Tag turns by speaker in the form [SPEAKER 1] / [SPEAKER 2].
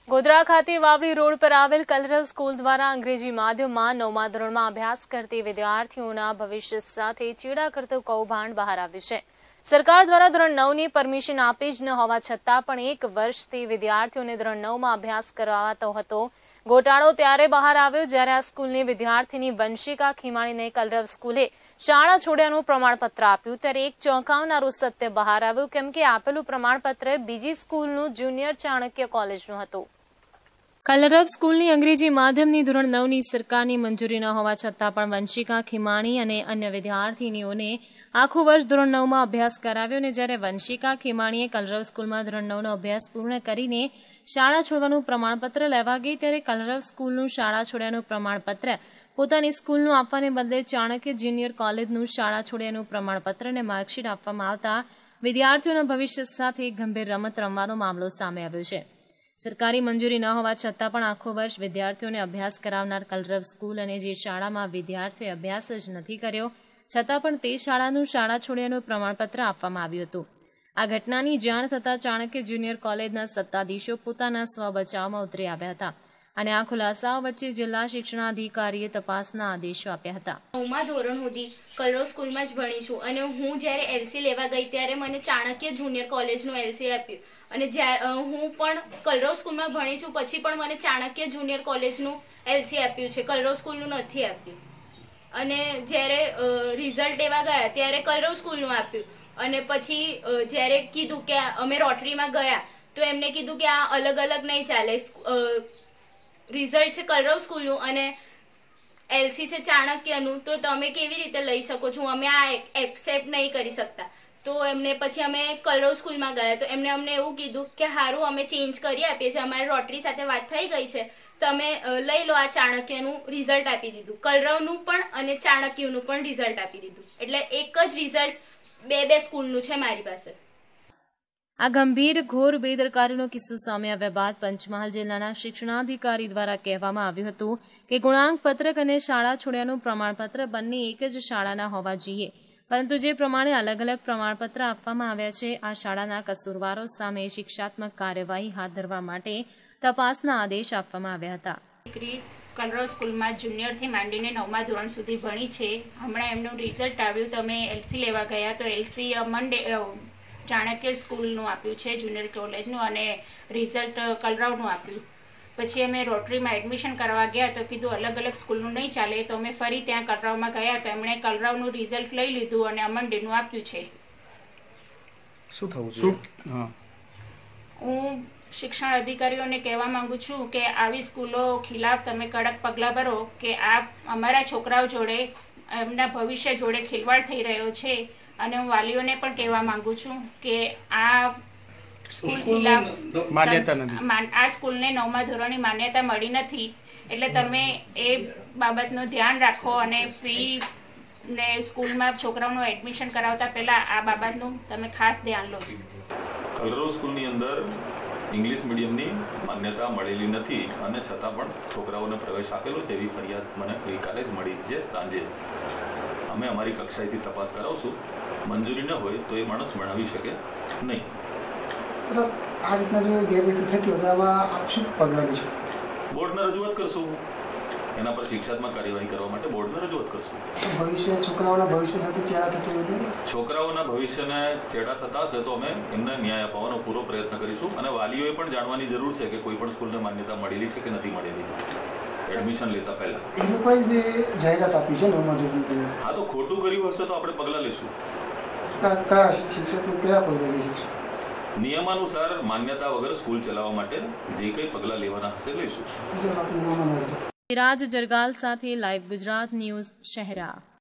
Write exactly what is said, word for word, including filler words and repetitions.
[SPEAKER 1] ગોધરા ખાતે વાવડી રોડ પર આવેલ કલરવ સ્કૂલ દ્વારા અંગ્રેજી માધ્યમમાં નવમા ધોરણમાં અભ્યાસ કરતી વિદ્યાર્થીઓના ભવિષ્ય સાથે ચેડા કરતું કૌભાંડ બહાર આવ્યું છે। સરકાર દ્વારા ધોરણ નવની પરમિશન આપી જ ન હોવા છતાં પણ એક વર્ષથી વિદ્યાર્થીઓને ધોરણ નવમાં અભ્યાસ કરાવાતો હતો। ગોટાળો ત્યારે બહાર આવ્યો જ્યારે આ સ્કૂલની વિદ્યાર્થીની વંશિકા ખીમાણીને કલરવ સ્કૂલે શાળા છોડ્યાનું પ્રમાણપત્ર આપ્યું ત્યારે એક ચોંકાવનારું સત્ય બહાર આવ્યું કેમ કે આપેલું પ્રમાણપત્ર બીજી સ્કૂલનું જુનિયર ચાણક્ય કોલેજનું હતું। કલરવ સ્કૂલની અંગ્રેજી માધ્યમની ધોરણ નવની સરકારની મંજૂરી ન હોવા છતાં પણ વંશિકા ખીમાણી અને અન્ય વિદ્યાર્થીનીઓને આખું વર્ષ ધોરણ નવમાં અભ્યાસ કરાવ્યો અને જ્યારે વંશિકા ખીમાણીએ કલરવ સ્કૂલમાં ધોરણ નવનો અભ્યાસ પૂર્ણ કરીને શાળા છોડવાનું પ્રમાણપત્ર લેવા ગઈ ત્યારે કલરવ સ્કૂલનું શાળા છોડ્યાનું પ્રમાણપત્ર પોતાની સ્કૂલનું આપવાને બદલે ચાણક્ય જુનિયર કોલેજનું શાળા છોડ્યાનું પ્રમાણપત્ર અને માર્કશીટ આપવામાં આવતા વિદ્યાર્થીઓના ભવિષ્ય સાથે ગંભીર રમત રમવાનો મામલો સામે આવ્યો છે। સરકારી મંજૂરી ન હોવા છતાં પણ આખો વર્ષ વિદ્યાર્થીઓને અભ્યાસ કરાવનાર કલરવ સ્કૂલ અને જે શાળામાં વિદ્યાર્થીઓએ અભ્યાસ જ નથી કર્યો છતાં પણ તે શાળાનું શાળા છોડ્યાનું પ્રમાણપત્ર આપવામાં આવ્યું હતું। આ ઘટનાની જાણ થતાં ચાણક્ય જુનિયર કોલેજના સત્તાધીશો પોતાના સ્વ બચાવમાં ઉતરી આવ્યા હતા અને આ ખુલાસાઓ વચ્ચે જિલ્લા શિક્ષણાધિકારીએ તપાસના આદેશો આપ્યા હતા।
[SPEAKER 2] નવમા ધોરણ સુધી કલરવ સ્કૂલમાં જ ભણી છું અને હું જ્યારે એલસી લેવા ગઈ ત્યારે મને ચાણક્ય જુનિયર કોલેજનું એલસી આપ્યું અને જ્યારે હું પણ કલરવ સ્કૂલમાં ભણી છું પછી પણ મને ચાણક્ય જુનિયર કોલેજનું એલસી આપ્યું છે, કલરવ સ્કૂલનું નથી આપ્યું। અને જ્યારે રિઝલ્ટ લેવા ગયા ત્યારે કલરવ સ્કૂલનું આપ્યું અને પછી જ્યારે કીધું કે અમે રોટરીમાં ગયા તો એમને કીધું કે આ અલગ અલગ નહીં ચાલે, રિઝલ્ટ છે કલરવ સ્કૂલનું અને એલસી છે ચાણક્યનું, તો તમે કેવી રીતે લઈ શકો છો, અમે આ એક્સેપ્ટ નહીં કરી શકતા। તો એમને પછી અમે કલરવ સ્કૂલમાં ગયા તો એમને અમને એવું કીધું કે સારું અમે ચેન્જ કરી આપીએ છીએ, અમારી રોટરી સાથે વાત થઈ ગઈ છે, તમે લઈ લો। આ ચાણક્યનું રિઝલ્ટ આપી દીધું, કલરવનું પણ અને ચાણક્યનું પણ રિઝલ્ટ આપી દીધું, એટલે એક જ રિઝલ્ટ બે બે સ્કૂલનું છે મારી પાસે।
[SPEAKER 1] આ ગંભીર ઘોર બેદરકારીનો કિસ્સો સામે આવ્યા બાદ પંચમહાલ જિલ્લાના શિક્ષણાધિકારી દ્વારા કહેવામાં આવ્યું હતું કે ગુણાંક પત્રક અને શાળા છોડ્યાનું પ્રમાણપત્ર બંને એક જ શાળાના હોવા જોઈએ, પરંતુ જે પ્રમાણે અલગ અલગ પ્રમાણપત્ર આપવામાં આવ્યા છે આ શાળાના કસૂરવારો સામે શિક્ષાત્મક કાર્યવાહી હાથ ધરવા માટે તપાસના આદેશ આપવામાં આવ્યા હતા।
[SPEAKER 3] દીકરી કલરવ સ્કૂલમાં જુનિયરથી માંડીને નવમા ધોરણ સુધી ભણી છે। હમણાં એમનું રિઝલ્ટ આવ્યું તો અમે એલસી લેવા ગયા તો એલસી મંડે ચાણક્ય સ્કૂલનું આપ્યું છે જુનિયર કોલેજનું અને રિઝલ્ટ કલરવનું આપ્યું। પછી અમે રોટરીમાં એડમિશન કરવા ગયા તો કીધું અલગ અલગ સ્કૂલનું નહીં ચાલે, તો અમે ફરી ત્યાં કલરવમાં ગયા તો એમણે કલરવનું રિઝલ્ટ લઈ લીધું અને અમંડેનું આપ્યું છે।
[SPEAKER 4] શું થવું જોઈએ?
[SPEAKER 3] હું શિક્ષણ અધિકારીઓને કહેવા માંગુ છું કે આવી સ્કૂલો ખિલાફ તમે કડક પગલાં ભરો કે આ અમારા છોકરાઓ જોડે એમના ભવિષ્ય જોડે ખિલવાડ થઈ રહ્યો છે અને હું વાલીઓને પણ કહેવા માંગુ છું કે આ સ્કૂલ ખિલાફ
[SPEAKER 4] માન્યતા નથી,
[SPEAKER 3] આ સ્કૂલને નવમા ધોરણની માન્યતા મળી નથી, એટલે તમે એ બાબતનું ધ્યાન રાખો અને ફી ને સ્કૂલમાં છોકરાઓનું એડમિશન કરાવતા પહેલા આ બાબતનું તમે ખાસ ધ્યાન લો।
[SPEAKER 5] કલરવ સ્કૂલની અંદર ઇંગ્લિશ મીડિયમની માન્યતા મળેલી નથી અને છતાં પણ છોકરાઓને પ્રવેશ આપેલો છે એવી ફરિયાદ મને ગઈકાલે જ મળી છે સાંજે। અમે અમારી કક્ષાએથી તપાસ કરાવશું, મંજૂરી ન હોય તો એ માણસ ભણાવી શકે નહીં।
[SPEAKER 6] આ રીતના જો ગેરરીતિ થતી હોય આમાં આપ શું પગલાં લેશો?
[SPEAKER 5] બોર્ડને રજૂઆત કરશું, એના પર શિક્ષાત્મક કાર્યવાહી કરવા માટે બોર્ડને રજૂઆત કરશું।
[SPEAKER 6] ભવિષ્ય છોકરાઓના ભવિષ્ય સાથે ચેડા થતો એવું
[SPEAKER 5] છોકરાઓના ભવિષ્યને ચેડા થતા હશે તો અમે એમને ન્યાય અપાવવાનો પૂરો પ્રયત્ન કરીશું અને વાલીઓએ પણ જાણવાની જરૂર છે કે કોઈ પણ સ્કૂલને માન્યતા મળેલી છે કે નથી મળેલી એડમિશન લેતા પહેલા।
[SPEAKER 6] એ લોકોએ જે જાહેરાત આપી છે નવમા ધોરણની,
[SPEAKER 5] હા તો ખોટું કર્યું હશે તો આપણે પગલાં લઈશું।
[SPEAKER 6] કયા શિક્ષકો કયા પગલાં લઈ શકશે?
[SPEAKER 5] નિયમાનુસાર માન્યતા વગર સ્કૂલ ચલાવવા માટે જે કંઈ પગલાં લેવાના હશે લઈશું।
[SPEAKER 1] સિરાજ જરગાલ સાથે લાઈવ ગુજરાત ન્યૂઝ શહેરા।